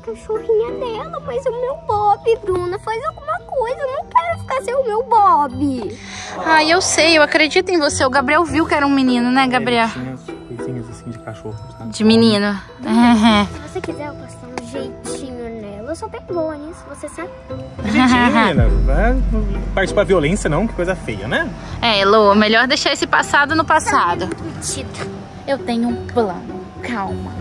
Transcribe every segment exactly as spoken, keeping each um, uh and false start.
cachorrinha dela, mas o meu Bob, Bruna, faz alguma coisa. Eu não quero ficar sem o meu Bob. Ai, eu sei, eu acredito em você. O Gabriel viu que era um menino, né, Gabriel? É, tinha as coisinhas assim de cachorro, sabe? De menino. Se você quiser, eu posso dar um jeitinho nela. Eu sou bem boa nisso, você sabe? Jeitinho, menina. Vai participar da violência não, que coisa feia, né? É, Elô, melhor deixar esse passado no passado. Tita. Eu tenho um plano. Calma.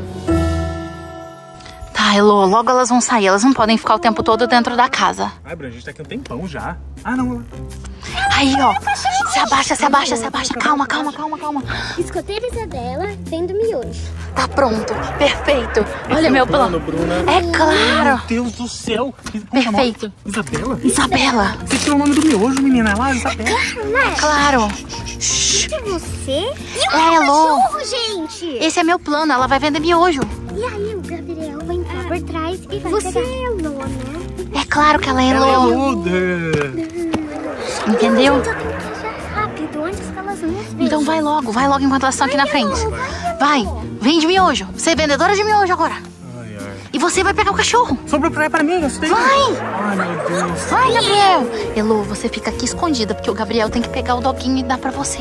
Tá, Elô, logo elas vão sair. Elas não podem ficar o tempo todo dentro da casa. Ai, Bruna, a gente tá aqui um tempão já. Ah, não. Aí, ó. Se abaixa, se abaixa, se abaixa. Calma, calma, calma, calma. Escoteiriza dela, tendo miojo. Tá pronto. Perfeito. Olha meu plano. Bruna. É claro. Meu Deus do céu. Perfeito. Isabela? Isabela. Você tirou o nome do miojo, menina. Lá, Isabela. É claro. É você? E o É, Elô. cachorro, gente? Esse é meu plano. Ela vai vender miojo. E aí o Gabriel vai entrar por trás e vai Você pegar. é Elô, né? É claro que ela é Ela é Elô. Luda. Entendeu? Então tem que achar rápido antes que elas nos vejam. Então vai logo. Vai logo enquanto elas estão aqui na frente. Vai. Vende miojo. Você é vendedora de miojo agora. Ai, ai. E você vai pegar o cachorro. Sobrou pra, pra mim, isso daí. Vai. Ai, meu Deus. Vai, Gabriel. Elô, você fica aqui escondida, porque o Gabriel tem que pegar o doguinho e dar pra você.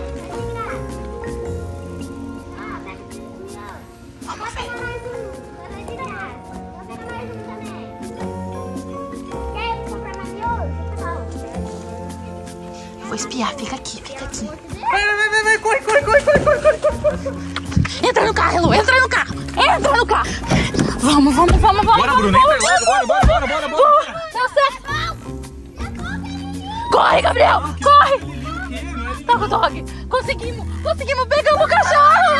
Vamos ver. Eu vou espiar. Fica aqui, fica aqui. Vai, vai, vai, vai. Corre, corre, corre, corre, corre, corre. Entra no carro, Elô. Entra no carro. Entra no carro. Vamos, vamos, vamos, vamos. Bora, Bruna. Entra, bora, bora, bora, bora, bora, bora. Deu certo. Corre, Gabriel. Corre. Tá com o dog. Conseguimos. Conseguimos. Pegamos o cachorro.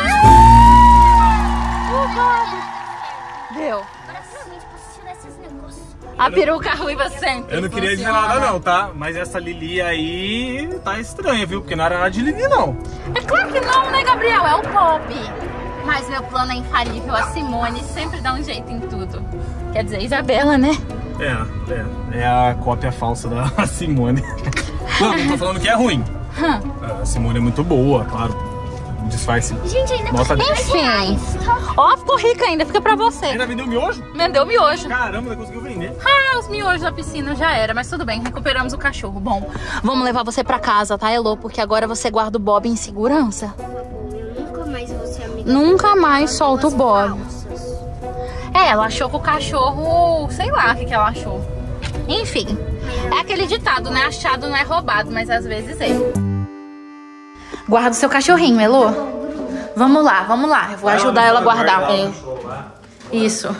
O dog. Deu. Agora finalmente posso tirar esses negócios. A peruca ruiva sempre. Eu não queria dizer funciona. nada não, tá? Mas essa Lili aí tá estranha, viu? Porque não era nada de Lili, não. É claro que não, né, Gabriel? É o Pop. Mas meu plano é infalível. A Simone sempre dá um jeito em tudo. Quer dizer, Isabela, né? É, é. É a cópia falsa da Simone. Não, não tô falando que é ruim. Hum. A Simone é muito boa, claro. Disfarce. Gente, ainda Nota tem dez. Enfim. Ó, ficou rica ainda. Fica pra você. Ainda vendeu miojo? Vendeu miojo. Caramba, ainda conseguiu vender. Ah, os miojos da piscina já era, mas tudo bem, recuperamos o cachorro. Bom, vamos levar você pra casa, tá, Elô? Porque agora você guarda o Bob em segurança. Eu nunca mais vou ser amiga. Nunca mais solta o Bob. Falsas. É, ela achou que o cachorro... Sei lá o que, que ela achou. Enfim, é aquele ditado, né? Achado não é roubado, mas às vezes é. Guarda o seu cachorrinho, Elô. Vamos lá, vamos lá. Eu vou ajudar ela a guardar. É. Isso.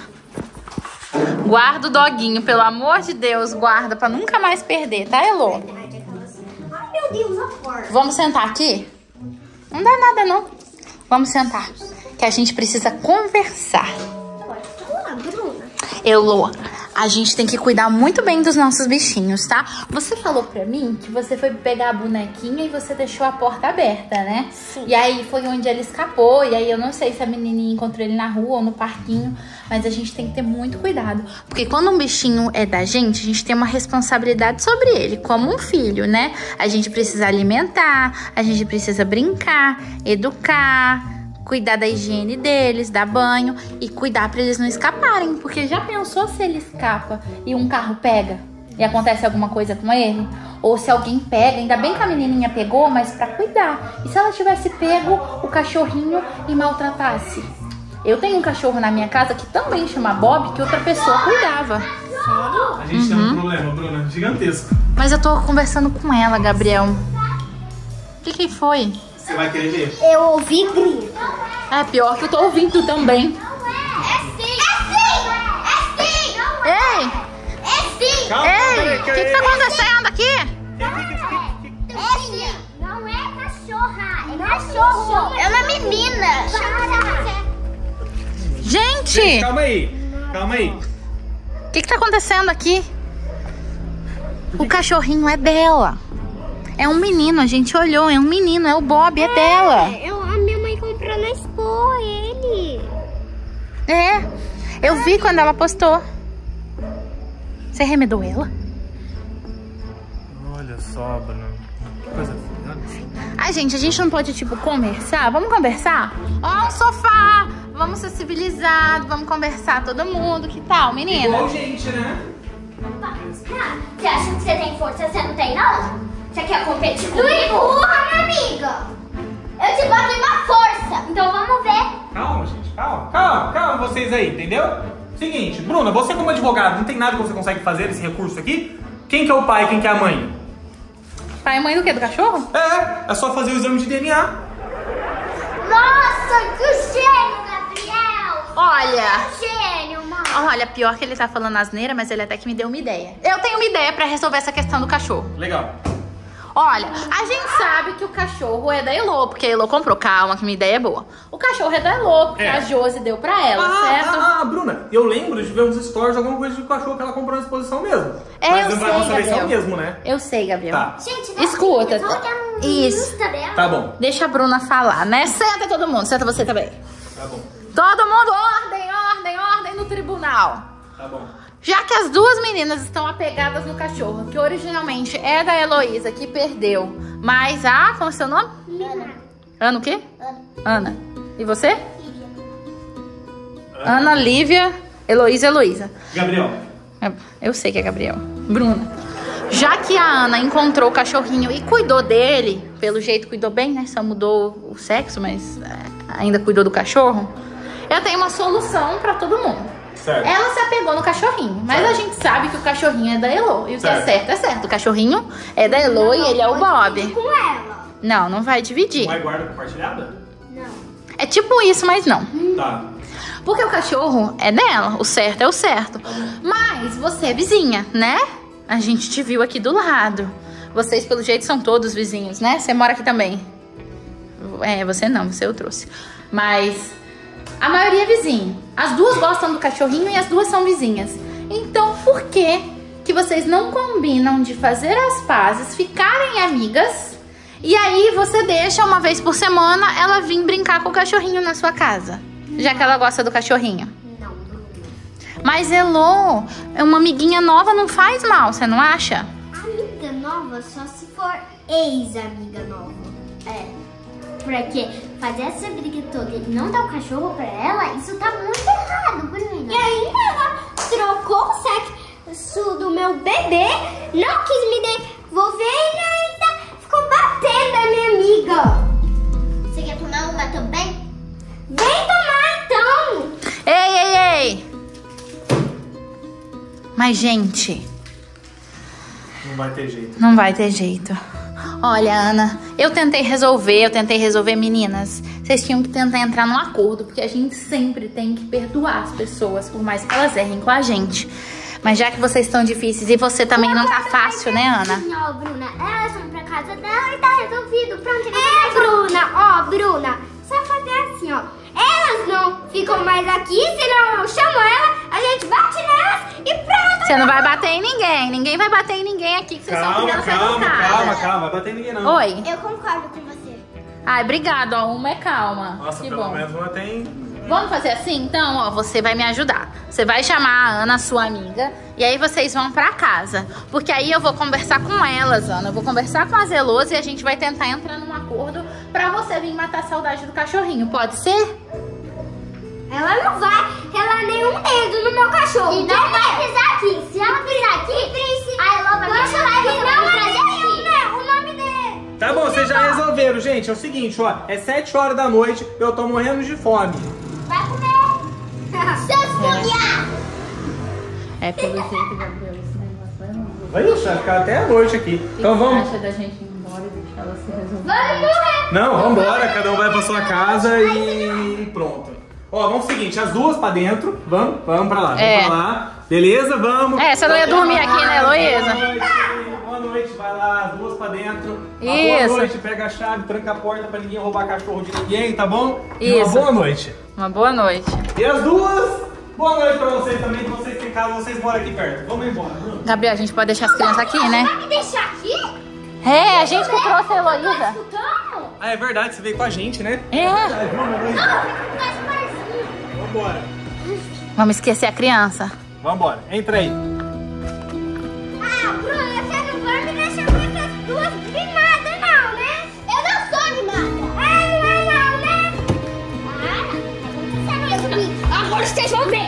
Guarda o doguinho, pelo amor de Deus, guarda pra nunca mais perder, tá, Elô? Ai, meu Deus, a porta. Vamos sentar aqui? Não dá nada, não. Vamos sentar, que a gente precisa conversar. Olá, Bruna. Elô, a gente tem que cuidar muito bem dos nossos bichinhos, tá? Você falou pra mim que você foi pegar a bonequinha e você deixou a porta aberta, né? Sim. E aí foi onde ele escapou, e aí eu não sei se a menininha encontrou ele na rua ou no parquinho, mas a gente tem que ter muito cuidado. Porque quando um bichinho é da gente, a gente tem uma responsabilidade sobre ele, como um filho, né? A gente precisa alimentar, a gente precisa brincar, educar, cuidar da higiene deles, dar banho e cuidar pra eles não escaparem. Porque já pensou se ele escapa e um carro pega e acontece alguma coisa com ele? Ou se alguém pega, ainda bem que a menininha pegou, mas pra cuidar. E se ela tivesse pego o cachorrinho e maltratasse? Eu tenho um cachorro na minha casa que também chama Bob, que outra pessoa cuidava. Sério? A gente tem um problema, Bruna, gigantesco. Mas eu tô conversando com ela, Gabriel. O que que foi? Você vai querer ver? Eu ouvi grito. É pior que eu tô ouvindo também. É sim! É sim! É sim! Ei! É sim! Calma, Ei! O que que tá acontecendo aqui? É sim! Não é cachorra! É cachorro! É uma menina! Gente! Calma aí, calma aí. O que que tá acontecendo aqui? O cachorrinho é dela. É um menino, a gente olhou, é um menino, é o Bob, é, é dela. Eu, a minha mãe comprou na Expo ele. É, eu vi quando ela postou. Você remedou ela? Olha só, Bruna. Que coisa feia. Ai, gente, a gente não pode, tipo, conversar? Vamos conversar? Ó, um sofá! Vamos ser civilizados, vamos conversar todo mundo. Que tal, menina? Igual gente, né? Você acha que você tem força? Você não tem, não? Você quer competir comigo? Não empurra, minha amiga. Eu te botei uma força. Então vamos ver. Calma, gente. Calma. Calma, calma vocês aí, entendeu? Seguinte, Bruna, você como advogado, não tem nada que você consegue fazer nesse recurso aqui? Quem que é o pai e quem que é a mãe? Pai e mãe do quê? Do cachorro? É, é só fazer o exame de D N A. Nossa, que gênio, Gabriel. Olha... Que gênio, mano. Olha, pior que ele tá falando asneira, mas ele até que me deu uma ideia. Eu tenho uma ideia pra resolver essa questão do cachorro. Legal. Olha, a gente sabe que o cachorro é da Elô, porque a Elô comprou. Calma, que minha ideia é boa. O cachorro é da Elô, porque É. a Josi deu pra ela, Ah, certo? ah, ah, Bruna, eu lembro de ver uns stories, alguma coisa de cachorro que ela comprou na exposição mesmo. É, Mas eu não vai sei, saber se é o Gabriel. mesmo, né? Eu sei, Gabriel. Tá. Gente, não, Escuta. só que é no Isso. Insta dela. Tá bom, Deixa a Bruna falar, né? Senta todo mundo, senta você também. tá bom, Todo mundo, ordem, ordem, ordem no tribunal. tá bom. Já que as duas meninas estão apegadas no cachorro, que originalmente é da Heloísa, que perdeu, mas a... Como é o seu nome? Ana. Ana o quê? Ana. Ana. E você? Lívia. Ana, Lívia, Heloísa, Heloísa. Gabriel. É, eu sei que é Gabriel. Bruna. Já que a Ana encontrou o cachorrinho e cuidou dele, pelo jeito cuidou bem, né? Só mudou o sexo, mas é, ainda cuidou do cachorro. Eu tenho uma solução pra todo mundo. Certo. Ela se apegou no cachorrinho, mas Certo. a gente sabe que o cachorrinho é da Elô. E o que é Certo. certo é certo. O cachorrinho é da Elô e ele é o Bob. Com ela. Não, não vai dividir. Não é guarda compartilhada? Não. É tipo isso, mas não. Tá. Porque o cachorro é dela, o certo é o certo. Mas você é vizinha, né? A gente te viu aqui do lado. Vocês, pelo jeito, são todos vizinhos, né? Você mora aqui também. É, você não, você eu trouxe. Mas a maioria é vizinho. As duas gostam do cachorrinho e as duas são vizinhas. Então, por que que vocês não combinam de fazer as pazes, ficarem amigas? E aí você deixa uma vez por semana ela vir brincar com o cachorrinho na sua casa. Já que ela gosta do cachorrinho. Não. Mas Elô, uma amiguinha nova não faz mal, você não acha? Amiga nova só se for ex-amiga nova. É. Porque fazer essa briga toda e não dar o cachorro pra ela, isso tá muito errado, Bruna. E ainda ela trocou o sexo do meu bebê, não quis me devolver e ainda ficou batendo a minha amiga. Você quer tomar uma também? Vem tomar então! Ei, ei, ei! Mas, gente, Não vai ter jeito. não vai ter jeito. Olha, Ana, eu tentei resolver, eu tentei resolver, meninas. Vocês tinham que tentar entrar num acordo, porque a gente sempre tem que perdoar as pessoas, por mais que elas errem com a gente. Mas já que vocês estão difíceis e você também não tá fácil, né, Ana? Ó, Bruna, elas vão pra casa dela e tá resolvido. Pronto, é, Bruna, ó, Bruna, só fazer assim, ó. Elas não ficam mais aqui, senão eu chamo ela, a gente bate nelas e pronto. Você não vai bater em ninguém, ninguém vai bater em ninguém aqui, que vocês são Calma, crianças calma, educadas. calma, calma. Vai bater em ninguém não. Oi? Eu concordo com você. Ai, obrigado, ó, uma é calma. Nossa, que pelo bom. menos uma tem... Vamos fazer assim? Então, ó, você vai me ajudar. Você vai chamar a Ana, sua amiga, e aí vocês vão pra casa. Porque aí eu vou conversar com elas, Ana. Eu vou conversar com as Elôs e a gente vai tentar entrar num acordo pra você vir matar a saudade do cachorrinho. Pode ser? Ela não vai relar nenhum dedo no meu cachorro. E não vai pisar aqui. Se ela pisar aqui, a Elô vai me chamar e não vai trazer aqui. O nome dele. Tá bom, vocês já resolveram, gente. É o seguinte, ó. É sete horas da noite, eu tô morrendo de fome. Vai comer. Seus folhados. É, pelo jeito, Gabriel, esse negócio vai longe. Vai deixar ficar até a noite aqui. Então O que vamos... você acha da gente ir embora e deixar ela se resolver? Vamos morrer. Não, vambora. Cada um vai pra sua casa e pronto. Ó, vamos o seguinte, as duas pra dentro. Vamos, vamos pra lá, vamos É. pra lá. Beleza? Vamos. É, você não ia dormir aqui, né, Heloísa? Boa noite, boa noite, vai lá, as duas pra dentro. Uma Isso. boa noite, pega a chave, tranca a porta pra ninguém roubar cachorro de ninguém, tá bom? E Isso. uma boa noite. Uma boa noite. E as duas, boa noite pra vocês também, que vocês têm casa, vocês moram aqui perto. Vamos embora, Bruno. Gabriel, a gente pode deixar as crianças aqui, né? Vai me deixar aqui? É, a gente que trouxe a Tá Heloísa. escutando? Ah, é verdade, você veio com a gente, né? É. Ai, vamos, vamos. Mas parzinho. Vambora. Vamos esquecer a criança. Vambora, entra aí. Ah, Bruna, você não vai me deixar com essas duas animadas, não, né? Eu não sou animada. Ah, não é não, né? Para. Tá acontecendo. vocês vão ver.